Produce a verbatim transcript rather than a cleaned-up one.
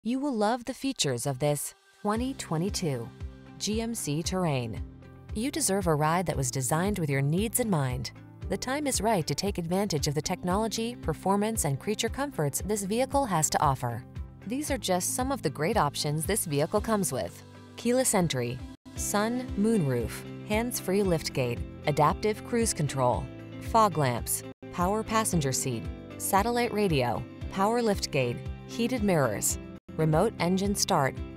You will love the features of this twenty twenty-two G M C Terrain. You deserve a ride that was designed with your needs in mind. The time is right to take advantage of the technology, performance, and creature comforts this vehicle has to offer. These are just some of the great options this vehicle comes with: keyless entry, sun, moonroof, hands-free liftgate, adaptive cruise control, fog lamps, power passenger seat, satellite radio, power liftgate, heated mirrors, remote engine start,